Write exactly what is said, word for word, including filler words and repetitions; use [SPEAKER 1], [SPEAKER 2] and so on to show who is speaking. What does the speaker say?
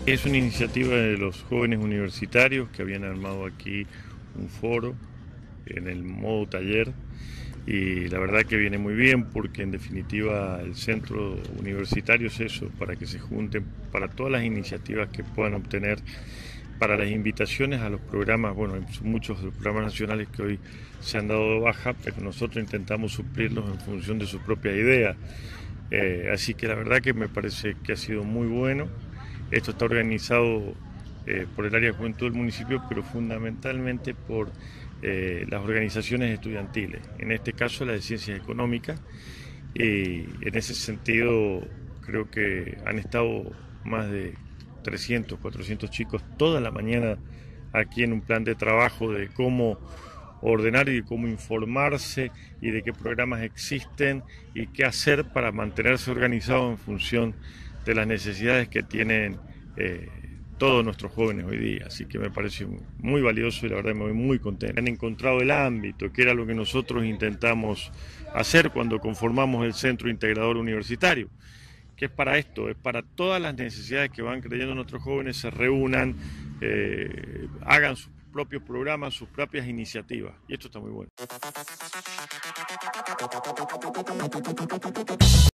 [SPEAKER 1] Es una iniciativa de los jóvenes universitarios que habían armado aquí un foro en el modo taller y la verdad que viene muy bien porque en definitiva el centro universitario es eso, para que se junten para todas las iniciativas que puedan obtener, para las invitaciones a los programas, bueno, son muchos de los programas nacionales que hoy se han dado de baja, pero nosotros intentamos suplirlos en función de su propia idea. Eh, así que la verdad que me parece que ha sido muy bueno. Esto está organizado eh, por el área de juventud del municipio, pero fundamentalmente por eh, las organizaciones estudiantiles, en este caso la de ciencias económicas, y en ese sentido creo que han estado más de trescientos, cuatrocientos chicos toda la mañana aquí en un plan de trabajo de cómo ordenar y de cómo informarse y de qué programas existen y qué hacer para mantenerse organizado en función de las necesidades que tienen eh, todos nuestros jóvenes hoy día. Así que me parece muy valioso y la verdad me voy muy contento. Han encontrado el ámbito, que era lo que nosotros intentamos hacer cuando conformamos el Centro Integrador Universitario, que es para esto, es para todas las necesidades que van creyendo nuestros jóvenes, se reúnan, eh, hagan sus propios programas, sus propias iniciativas. Y esto está muy bueno.